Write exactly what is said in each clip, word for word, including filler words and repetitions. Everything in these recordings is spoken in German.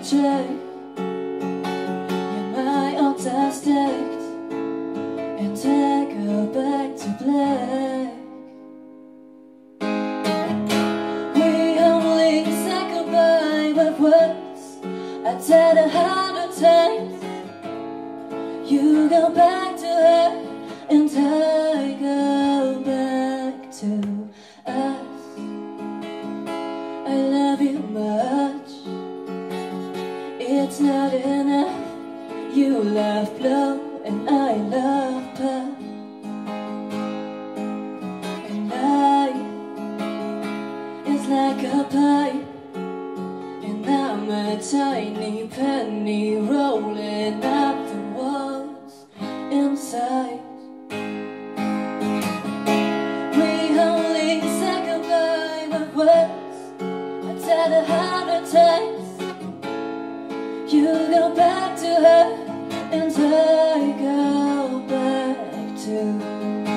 take in my outer state and take her back to black. We only say goodbye with words I said a hundred times. You go back to her and I go back to us. I love you much, it's not enough. You love blow and I love puff, and life is like a pipe, and I'm a tiny penny rolling up the walls inside. We only say goodbye with words I said a hundred times. You go back to her and I go back to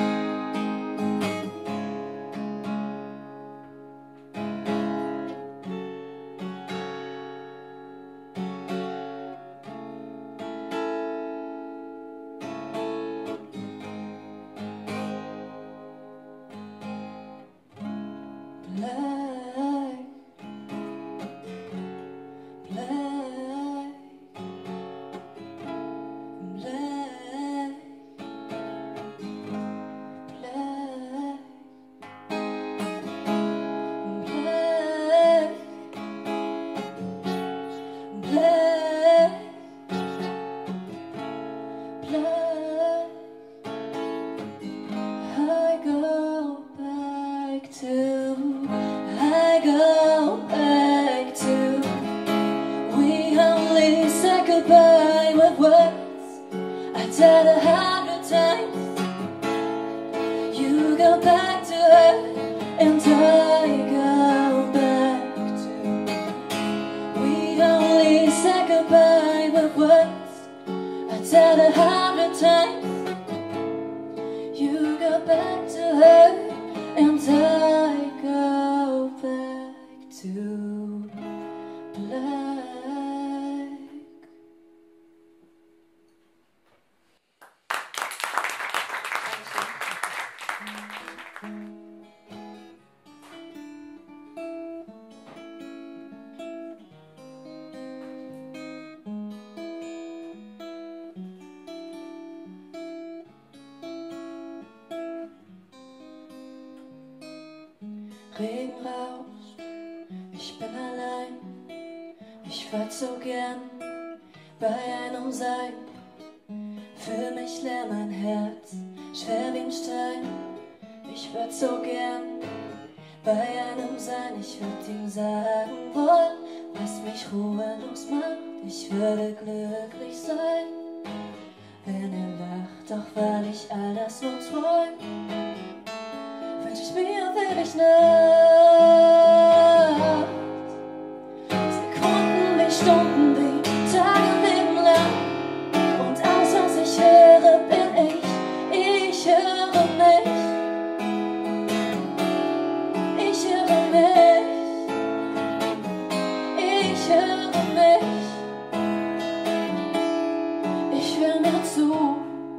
black, black, black, black, black, black, black. I go back to, I go back to. We only say goodbye with words I said a hundred times. You go back to her and I go back to. We only say goodbye with words I said a hundred times. You go back to her and I go back to black. Regen rauscht, ich bin allein. Ich würd so gern bei einem sein. Fühl mich leer, mein Herz schwer wie ein Stein. Ich würd so gern bei einem sein. Ich würd ihm sagen wollen, was mich ruhelos macht. Ich würde glücklich sein, wenn er lacht, doch weil ich all das nur träum. Wünsch ich mir, wenn ich Nacht, Sekunden wie Stunden wie Tage leben lang. Und alles, was ich höre, bin ich, ich höre mich, ich höre mich, ich höre mich, ich höre mir zu.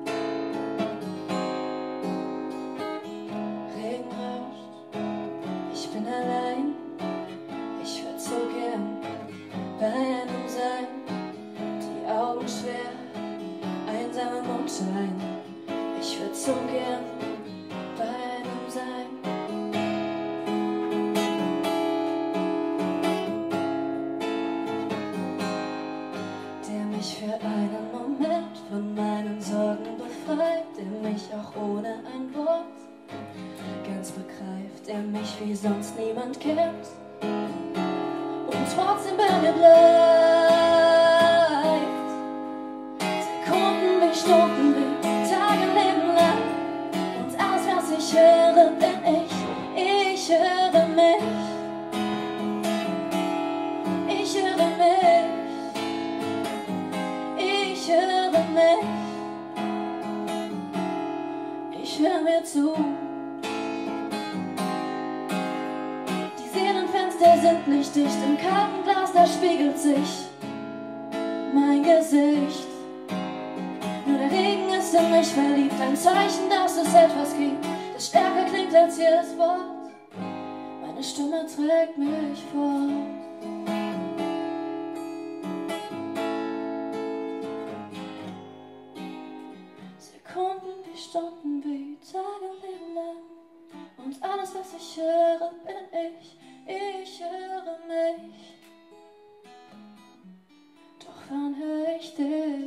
Allein, ich würd so gern bei einem sein, die Augen schwer, einsam im Mondschein. Ich würd so gern bei einem sein. Der mich für einen Moment von meinen Sorgen befreit, der mich auch ohne ein Wort ganz begreift, der mich wie sonst niemand kennt und trotzdem bei mir bleibt. Sekunden wie Stunden wie Tage leben lang. Und alles, was ich höre, bin ich, ich höre mich, ich höre mich, ich höre mich, ich höre mir zu. Die Seelenfenster sind nicht dicht, im kalten Glas, da spiegelt sich mein Gesicht. Nur der Regen ist in mich verliebt, ein Zeichen, dass es etwas gibt, das stärker klingt als jedes Wort. Meine Stimme trägt mich fort. Sekunden wie Stunden wie Tage leben lang. Und alles, was ich höre, bin ich. Ich höre mich. Doch wann höre ich dich?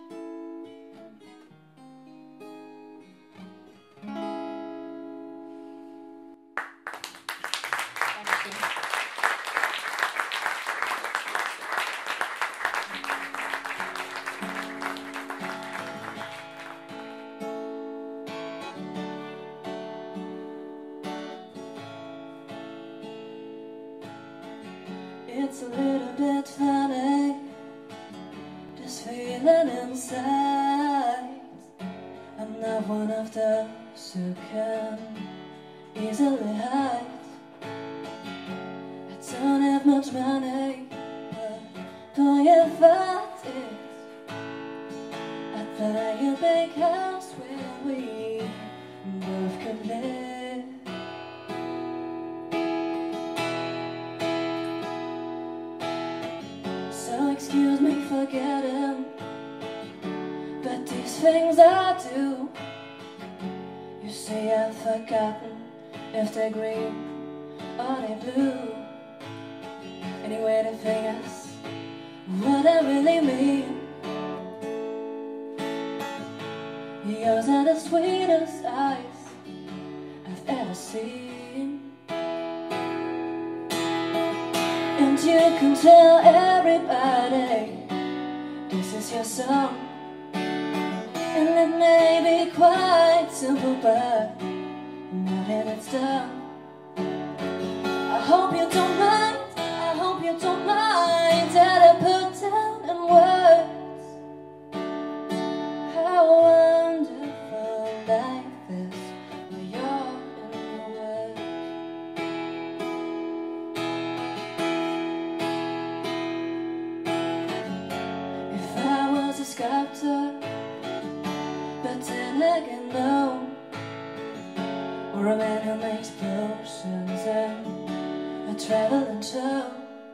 It's a little bit funny, this feeling inside. I'm not one of those who can easily hide. I don't have much money, but boy, if I did, I'd buy a big house where we both could live. So excuse me for getting, but these things I do, you see I've forgotten if they're green or they're blue. Anyway, the thing is, what I really mean, yours are the sweetest eyes I've ever seen. And you can tell everybody this is your song. And it may be quite simple, but now that it's done, I hope you don't mind, I hope you don't mind that I put down in words how wonderful life is when you're in the words. If I was a sculptor, but then again no, or a man who makes potions and a traveling show.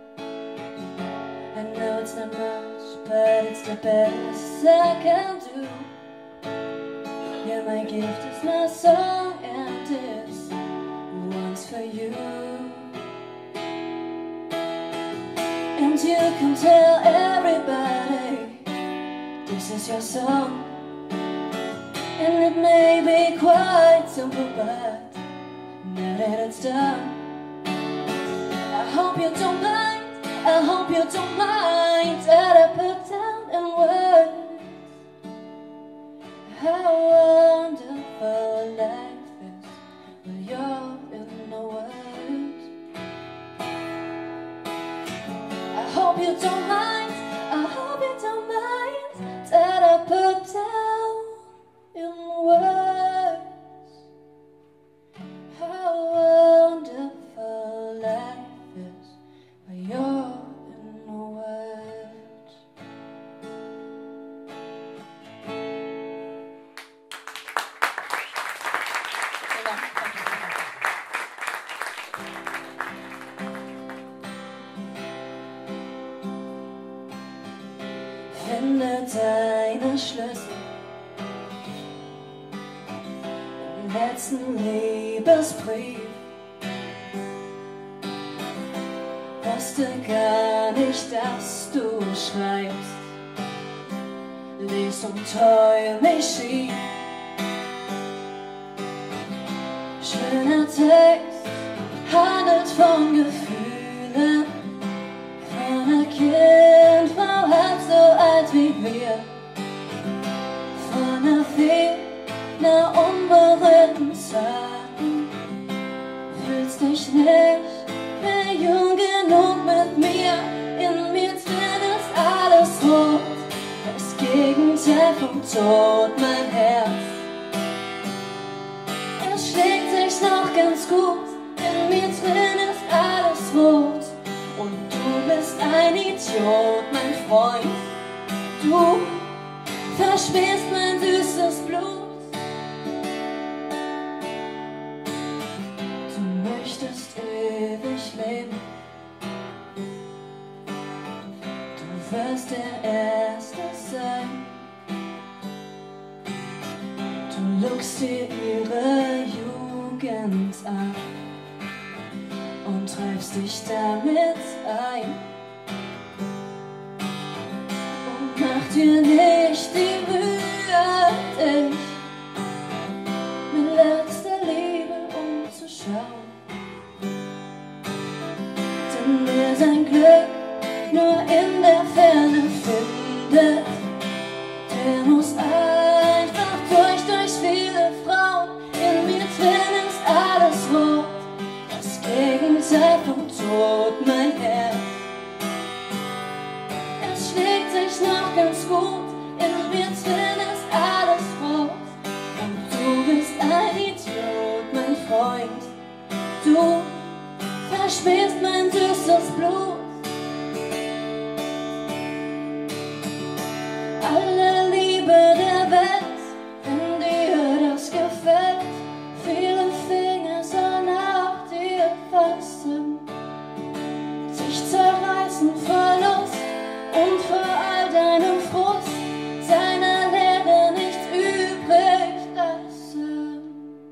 I know it's not much, but it's the best I can do. Yeah, my gift is my song, and this one's for you. And you can tell everybody this is your song. And it may be quite simple, but now that it's done, I hope you don't mind, I hope you don't mind that I put down in words how wonderful life is when you're in the words. I hope you don't mind, I hope you don't mind that I put down in words how wonderful life is when you're in the words. Finde deine Schlüssel im letzten Liebesbrief. Wusste gar nicht, dass du schreibst, lies und träum ich schief. Schöner Text handelt von Gefühlen, von einer Kindfrau halb so alt wie wir, von einer Fee, einer unberührten Zeiten. Fühlst dich nicht mehr jung genug mit mir, in mir drin ist alles rot, das Gegenteil vom Tod, mein Herz. Es schlägt sich noch ganz gut, in mir drin ist alles rot und du bist ein Idiot, mein Freund. wirst der Erste sein. Du lugst dir ihre Jugend an und treibst dich damit ein. Und mach dir nicht die Mühe, dich mit letzter Liebe umzuschauen. Denn wer sein Glück nur in der Ferne findet, der muss einfach durch, durch viele Frauen. In mir drin ist alles rot, das Gegenteil vom Tod, mein Herz. Es schlägt sich noch ganz gut, in mir drin ist alles rot. Und du bist ein Idiot, mein Freund. Du verschmähst mein süßes Blut. Alle Liebe der Welt, wenn dir das gefällt. Viele Finger sollen nach dir fassen, sich zerreißen vor Lust und vor all deinem Frust, seine Leere nicht übrig lassen.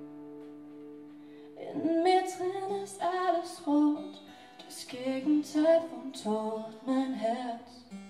In mir drin ist alles rot, das Gegenteil vom Tod, mein Herz.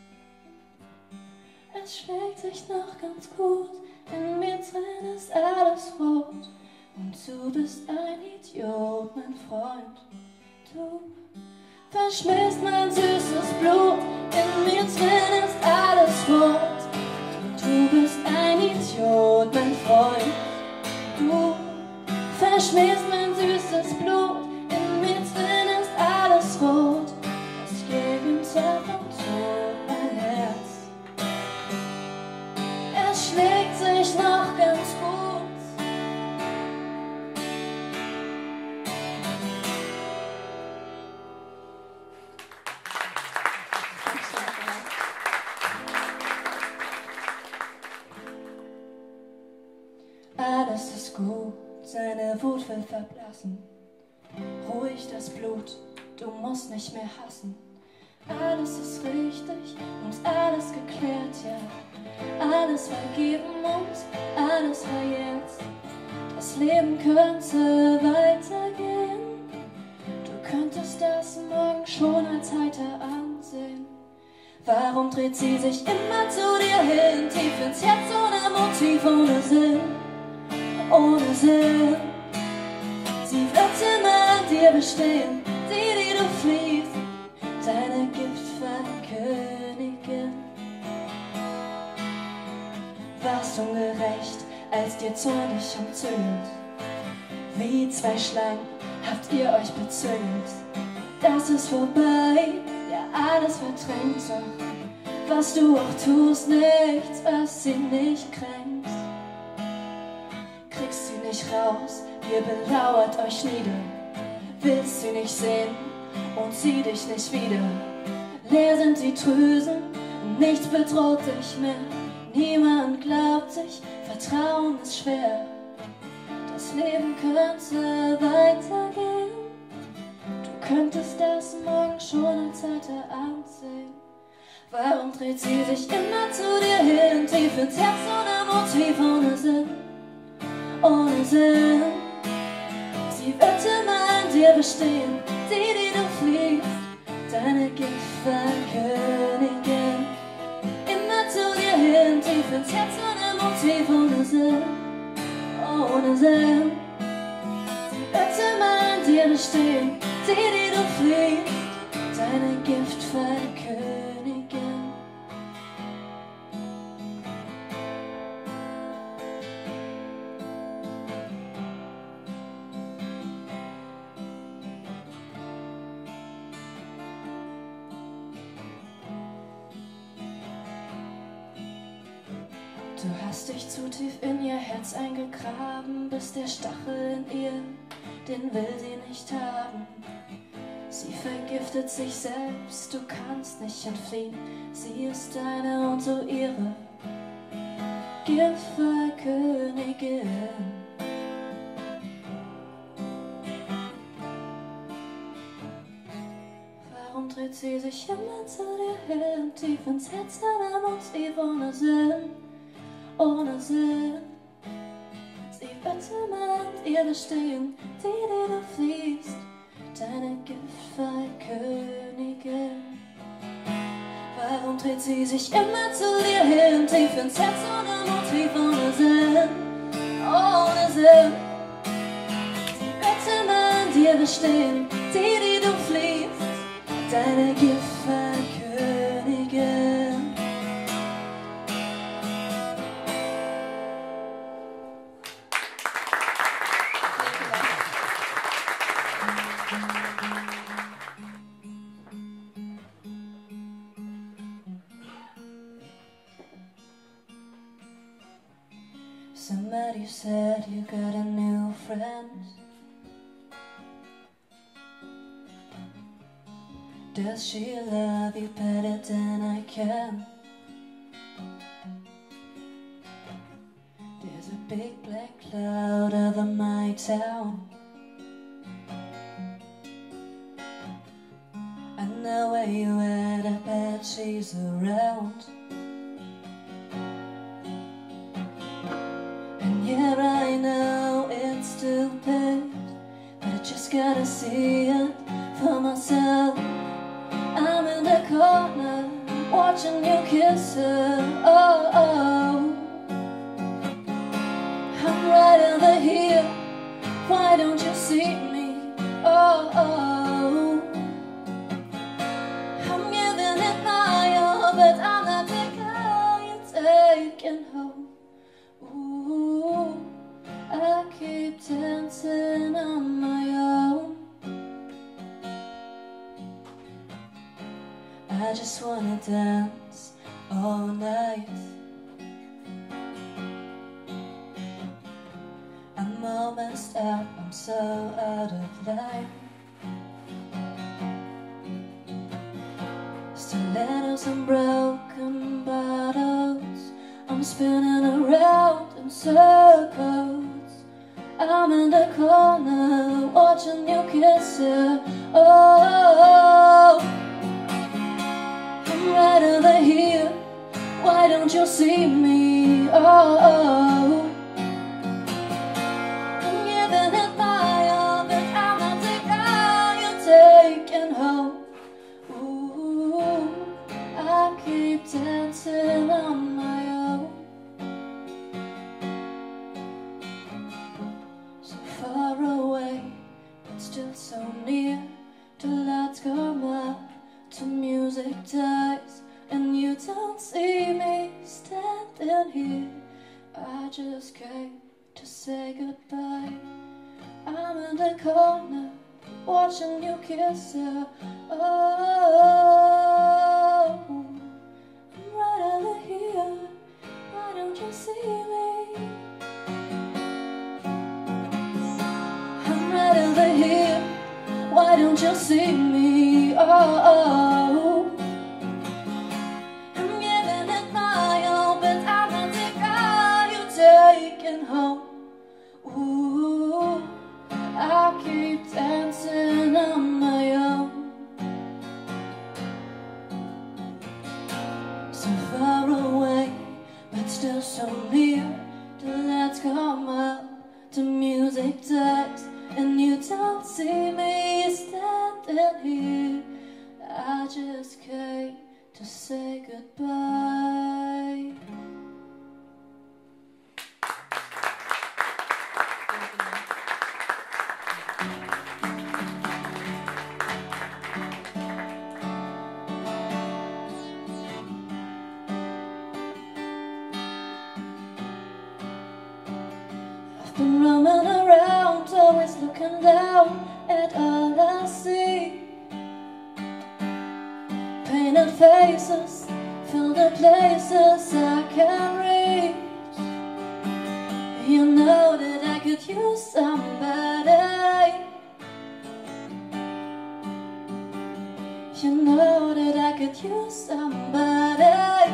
Es schlägt sich noch ganz gut, in mir drin ist alles rot. Und du bist ein Idiot, mein Freund. Du verschmähst mein süßes Blut, in mir drin ist alles rot. Du bist ein Idiot, mein Freund. Du verschmähst mein süßes Blut, in mir drin ist alles rot. Das Gegenteil vom Tod, mein Herz. Es schlägt sich noch ganz gut. Alles ist gut, seine Wut will verblassen. Ruhig das Blut, du musst nicht mehr hassen. Alles ist richtig und alles geklärt, ja. Alles vergeben und alles war jetzt. Das Leben könnte weitergehen. Du könntest das morgen schon als heiter ansehen. Warum dreht sie sich immer zu dir hin? Tief ins Herz ohne Motiv, ohne Sinn, ohne Sinn. Sie wird immer an dir bestehen, die, die du fliehst, deine Giftfallkönigin. Warst ungerecht, als dir zornig umzüngt. Wie zwei Schlangen habt ihr euch bezüngt. Das ist vorbei, ja alles verdrängt doch. Was du auch tust, nichts, was sie nicht kränkt. Kriegst sie nicht raus, ihr belauert euch nieder. Willst sie nicht sehen und sieh dich nicht wieder. Leer sind die Drüsen, nichts bedroht dich mehr. Niemand glaubt sich, Vertrauen ist schwer. Das Leben könnte weitergehen. Du könntest das morgen schon als heiter ansehen. Warum dreht sie sich immer zu dir hin? Tief ins Herz ohne Motiv, ohne Sinn, ohne Sinn. Sie wird immer an dir bestehen, die, die du fliehst, deine Giftfallkönigin. Immer zu dir hin, tief ins Herz ohne Motiv, ohne Sinn, ohne Sinn. Sie wird immer an dir bestehen, die, die du fliehst, deine Giftfallkönigin. Du hast dich zu tief in ihr Herz eingegraben, bis der Stachel in ihr, den will sie nicht haben. Sie vergiftet sich selbst, du kannst nicht entfliehen. Sie ist deine und so ihre Giftfallkönigin. dreht sie sich immer zu dir hin, tief ins Herz deiner Motiv, ohne Sinn, ohne Sinn. Sie wird immer an dir bestehen, die, die du fliehst, deine Giftfallkönigin. Warum dreht sie sich immer zu dir hin, tief ins Herz, ohne Motiv, ohne Sinn, ohne Sinn. Sie wird immer an dir bestehen, die, die du fliehst, deine Giftfallkönigin. Somebody said you got a new friend. Does she love you better than I can? There's a big black cloud over my town. I know where you at, I bet she's around. And yeah, I know it's stupid, but I just gotta see it for myself. I'm in the corner, watching you kiss her, oh, oh. I'm right over here, why don't you see me, oh, oh. I'm giving it my all, but I'm not the guy you're taking home. Ooh, I keep dancing on my own. I just wanna dance all night. I'm all messed up, I'm so out of line. Stilettos and broken bottles, I'm spinning around in circles. I'm in the corner, watching you kiss her, oh. I'm right over here, why don't you see me, oh. I'm giving it my all, but I'm not the guy you're taking home. Ooh, I keep dancing on my own. So far away, but still so near. The lights come up, the music dies, and you don't see me standing here. I just came to say goodbye. I'm in the corner, watching you kiss her, oh. I'm right over here, why don't you see me? I'm right over here, why don't you see me, oh. I'm giving it my all, but I'm not the guy you're taking home. Ooh, I keep dancing on my own. So far away, but still so near. The lights come up, the music dies, and you don't see me standing here. I just came to say goodbye. I've been roaming around, always looking down at all I see. Painted faces fill the places I can't reach. You know that I could use somebody. You know that I could use somebody.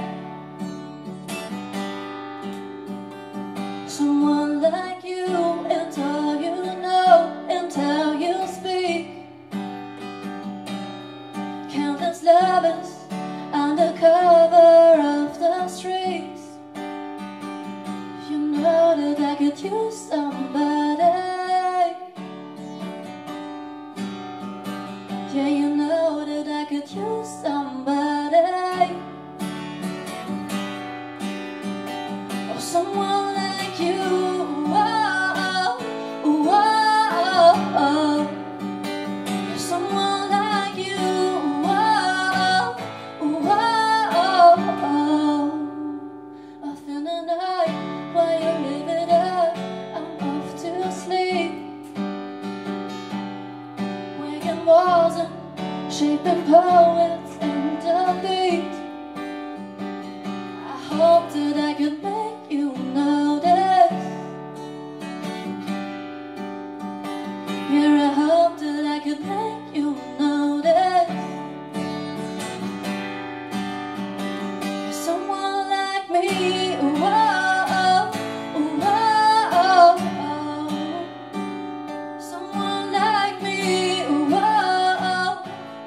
Someone like you, and all you know, and how you speak. Count the Travis under cover of the streets. You know that I could use somebody. Yeah, you know that I could use somebody. Or someone like you. Whoa, whoa, whoa. Someone like you. Whoa, whoa, whoa. Off in the night while you live it up, I'm off to sleep. Waking walls and shaping poets and the beat. I hope that I could make you notice. Yeah, I hope that I could make you notice. You're someone like me. Whoa, whoa, someone like me. Whoa,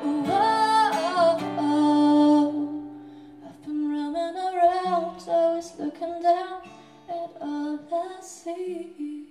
whoa. I've been roaming around, always looking down at all I see.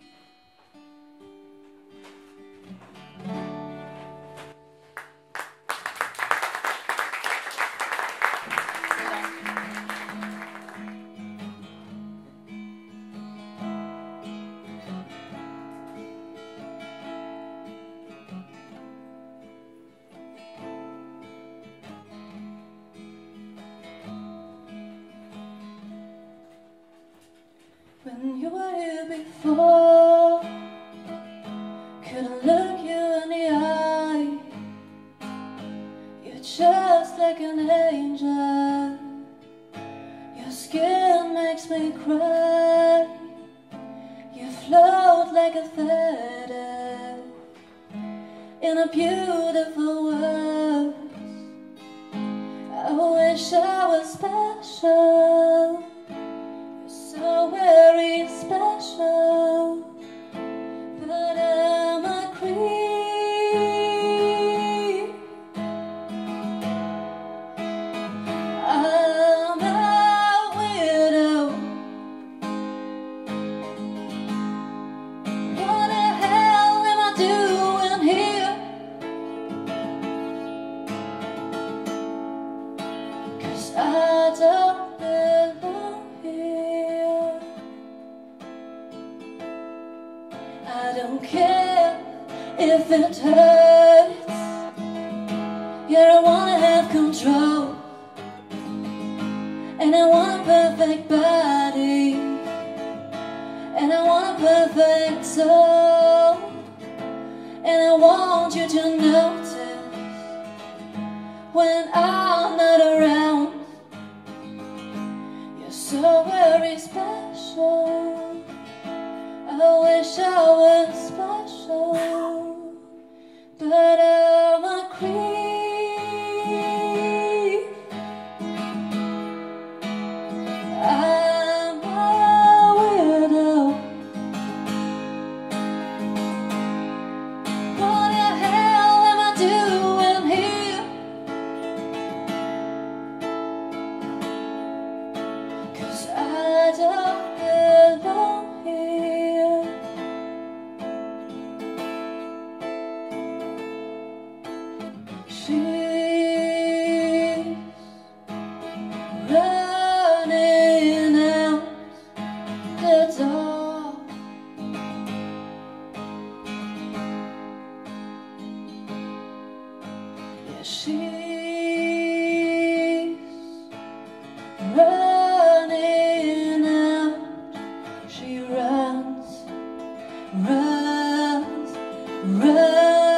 When you were here before, couldn't look you in the eye. You're just like an angel. Your skin makes me cry. You float like a feather in a beautiful world. I wish I was special. So very special, but I'm a creep. I'm a weirdo. What the hell am I doing here? 'Cause I don't belong here. I don't care if it hurts. Yeah, I wanna have control, and I want a perfect body, and I want a perfect soul, and I want you to notice when I'm not around. You're so very special. I wish I was special, but I'm a creep. I'm a weirdo. What the hell am I doing here? 'Cause I don't belong here. She's running out the door. Yeah, she's running out. She runs, runs, runs.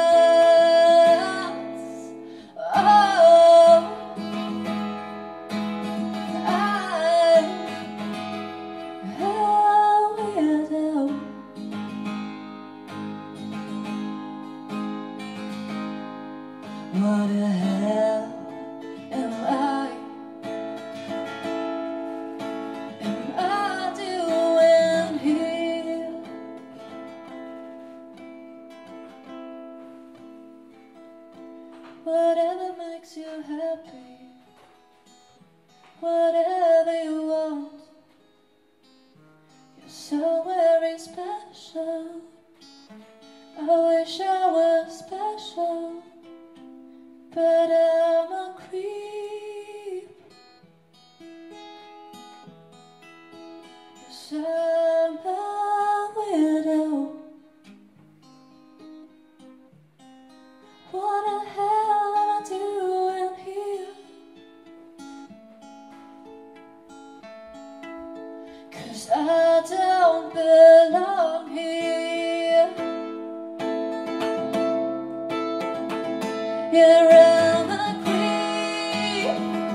What the hell am I? Am I doing here? Whatever makes you happy. happy. Whatever you want, you're so very special. I wish I was special, but I'm a creep. Yes, I'm a widow. What the hell am I doing here? 'Cause I don't belong here. Yeah, I'm a creep.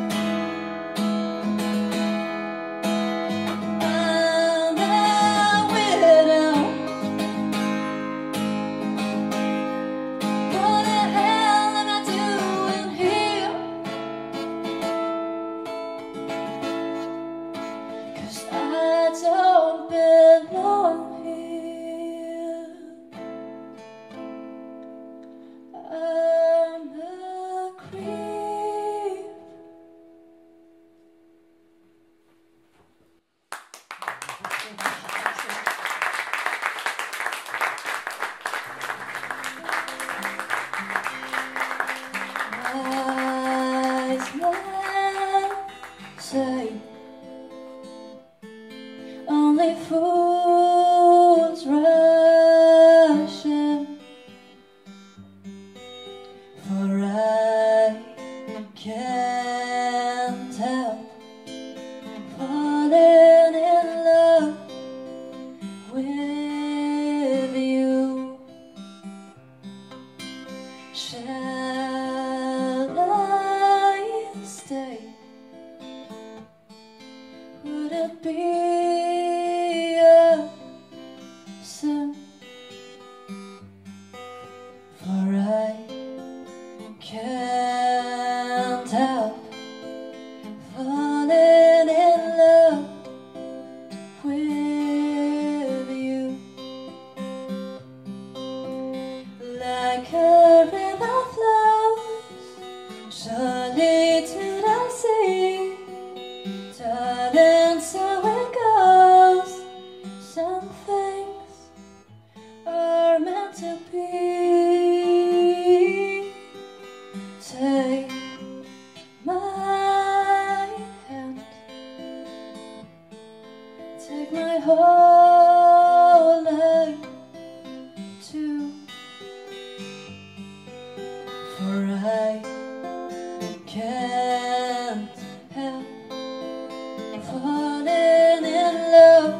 I'm a widow. What the hell am I doing here? 'Cause I don't belong here. I'm a creep. Wise men say only fools rush in, for I can't help falling in love with you. Shall I stay? Would it be a sin? For I can't help falling in love with you. Like a river flows surely to the sea, darling, so it goes. Some things are meant to be. Take my hand, take my whole life too, for I can't help falling in love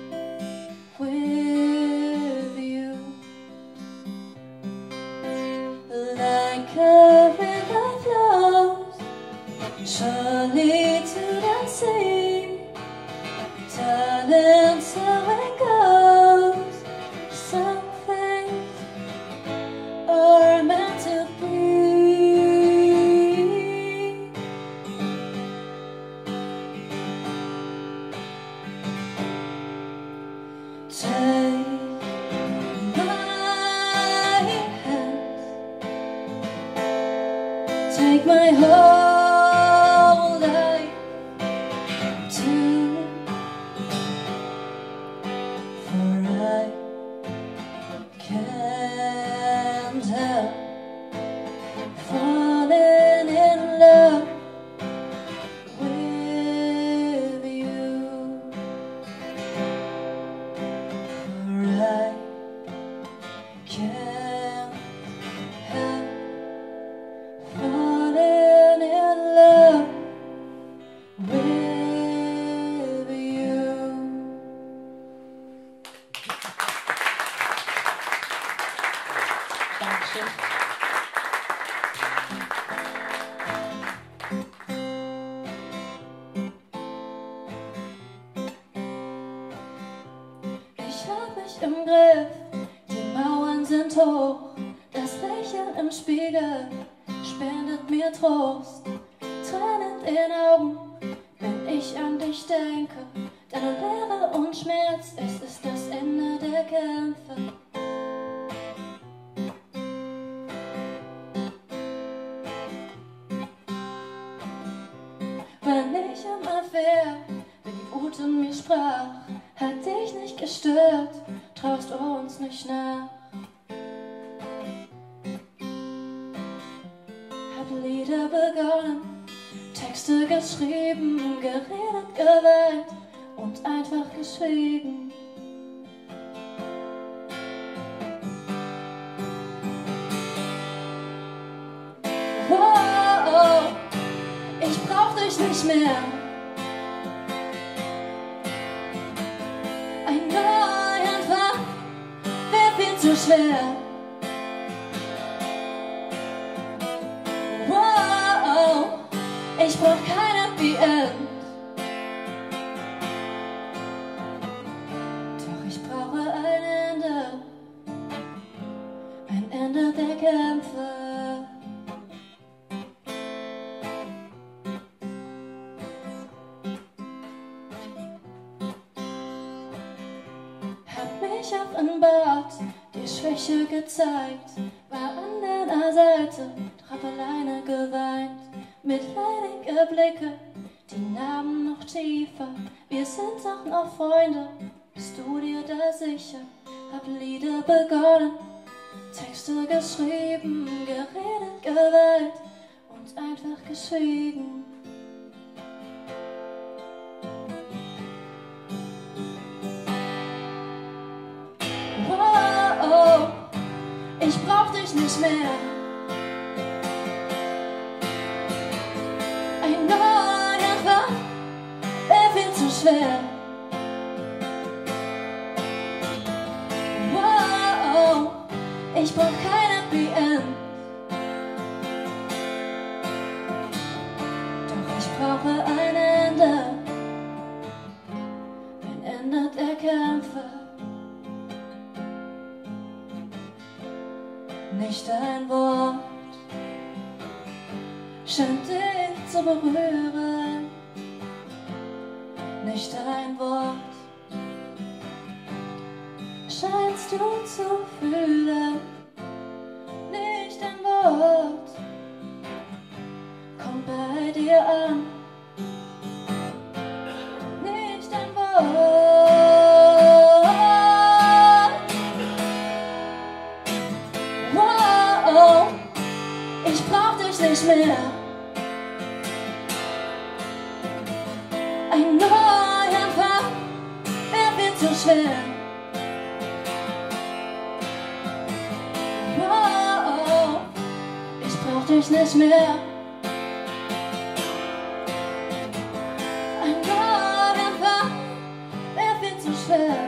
with you. Like a river flows surely to the sea, darling, so it goes. Some things are meant to be. Take my hand, take my whole life too, for I can't help falling in love with you. For I can't help falling in love with you. Dankeschön. Ich hab mich im Griff, die Mauern sind hoch, das Lächeln im Spiegel spendet mir Trost. Tränen in den Augen, wenn ich an dich denke, deine Leere und Schmerz, es ist das Ende der Kämpfe. sprach, hat dich nicht gestört, traust uns nicht nach. Hab Lieder begonnen, Texte geschrieben, geredet, geweint und einfach geschwiegen. Wow, ich brauch dich nicht mehr. Ein Neuanfang wär viel zu schwer. Wow, ich brauch kein Happy End. Doch ich brauche ein Ende, ein Ende der Kämpfe. Ich offenbart, die Schwäche gezeigt, war an deiner Seite, doch hab alleine geweint. Mitleidige Blicke, die Narben noch tiefer, wir sind doch noch Freunde, bist du dir da sicher? Hab Lieder begonnen, Texte geschrieben, geredet, geweint und einfach geschwiegen. Wow, ich brauch dich nicht mehr. Ein Neuanfang wär viel zu schwer. Wow, ich brauch kein Happy End. Doch ich brauche ein Ende, ein Ende der Kämpfe. Nicht ein Wort scheint dich zu berühren. Nicht ein Wort scheinst du zu fühlen. Nicht ein Wort kommt bei dir an. Nicht ein Wort. Ich brauch dich nicht mehr. Ein Neuanfang wär viel zu schwer. Wow, ich brauch dich nicht mehr. Ein Neuanfang wär viel zu schwer.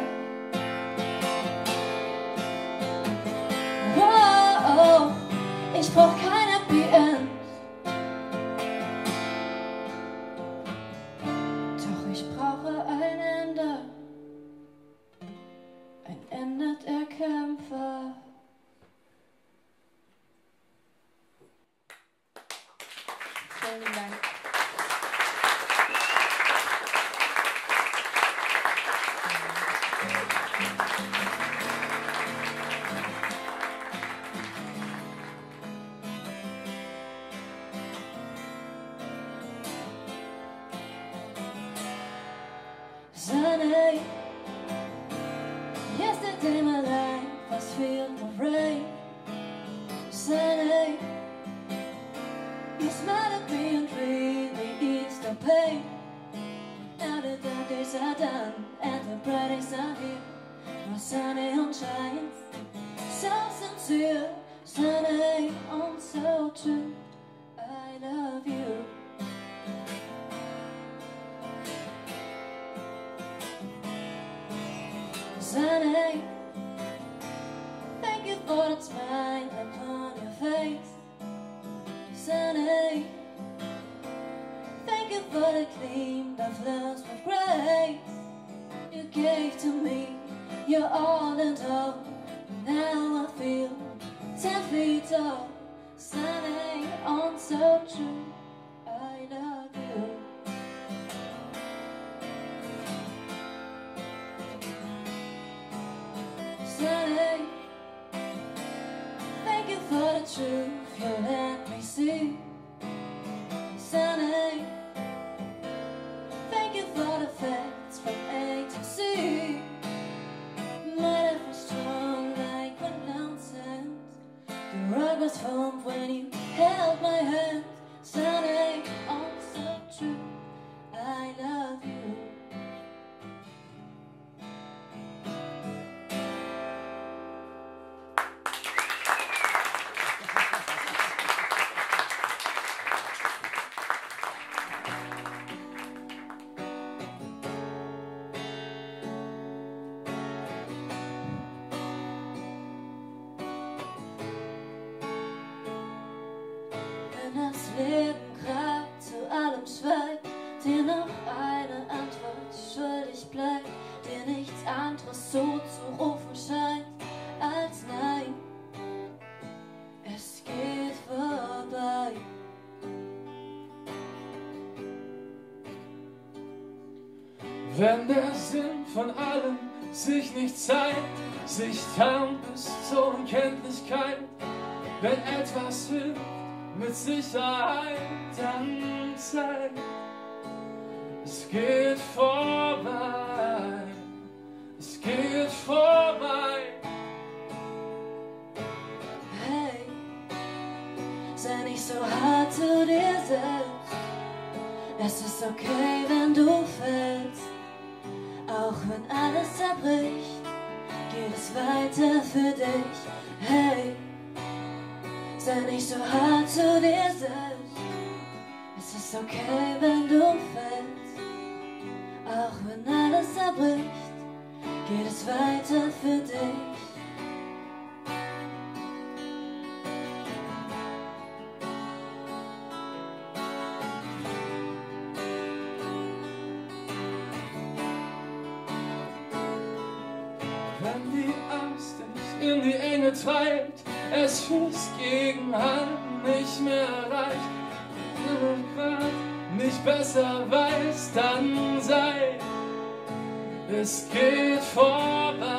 Wow, ich brauch kein Happy End. Doch ich brauche ein Ende, ein Ende der Kämpfe. Vielen Dank. Sunny, yesterday my life was filled with rain. Sunny, you smiled at me and really eased the pain. Now the dark days are done and the bright days are here. My sunny on shines, so sincere. Sunny on so true, I love you. Sunny, thank you for the smile upon your face. Sunny, thank you for the gleam that flows with grace. You gave to me your all and all. Now I feel ten feet tall. Sunny on so true, I love you. Sunny, thank you for the truth you let me see. Sunny, thank you for the facts from wenn das Leben grad zu allem schweigt, dir noch eine Antwort schuldig bleibt, dir nichts anderes zuzurufen scheint als nein, es geht vorbei. Wenn der Sinn von allem sich nicht zeigt, sich tarnt bis zur Unkenntlichkeit, wenn etwas hilft mit Sicherheit, dann zeig, es geht vorbei, es geht vorbei. Hey, sei nicht so hart zu dir selbst, es ist okay, wenn du fällst. Auch wenn alles zerbricht, geht es weiter für dich. Hey, sei nicht so hart zu dir selbst. Es ist okay, wenn du fällst. Auch wenn alles zerbricht, geht es weiter für dich. Wenn die Angst dich in die Enge treibt, es fürs Gegenhalten nicht mehr reicht, wenn du grad nicht besser weißt, dann sei, es geht vorbei,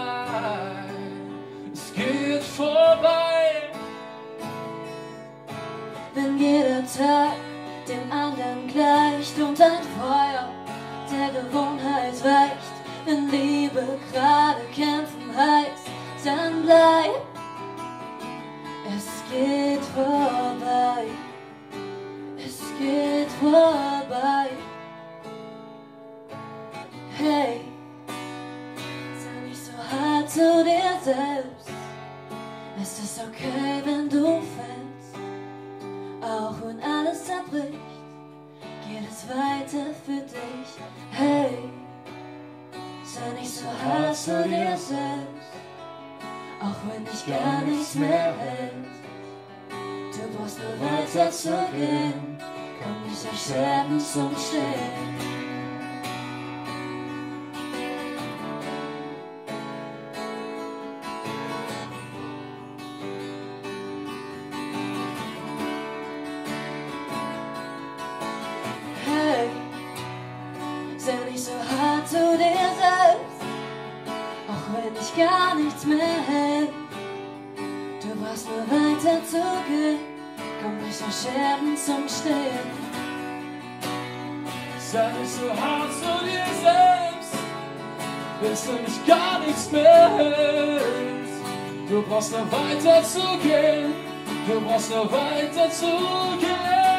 es geht vorbei. Wenn jeder Tag dem anderen gleicht und ein Feuer der Gewohnheit weicht, wenn Liebe gerade kämpfen heißt, dann bleib, es geht vorbei, es geht vorbei. Hey, sei nicht so hart zu dir selbst, es ist okay, wenn du fällst. Auch wenn alles zerbricht, geht es weiter für dich. Hey, sei nicht so hart zu dir selbst, auch wenn dich gar nichts mehr hält. Du brauchst nur weiter zu gehen, komm nicht auf Scherben zum Stehen. Hey, sei nicht so hart zu dir selbst, auch wenn dich gar nichts mehr hält. Du brauchst nur weiter zu gehen, komm nicht auf Scherben zum Stehen. Sei nicht so hart zu dir selbst, bis du nicht gar nichts mehr hältst. Du brauchst nur weiter zu gehen, du brauchst nur weiter zu gehen.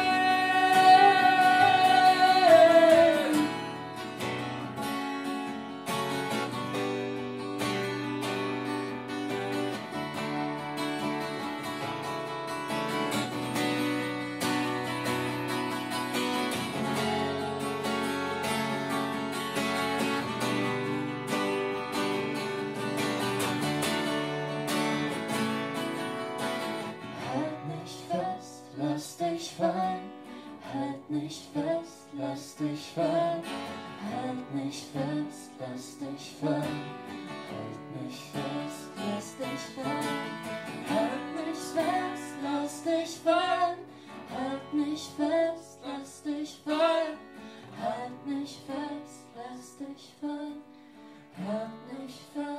Lass dich fallen, halt nicht fest, lass dich fallen, halt nicht fest, lass dich fallen, halt nicht fest, lass dich fallen, halt nicht fest, lass dich fallen, halt nicht fest, lass dich fallen, halt nicht fest, lass dich fallen, halt nicht fest.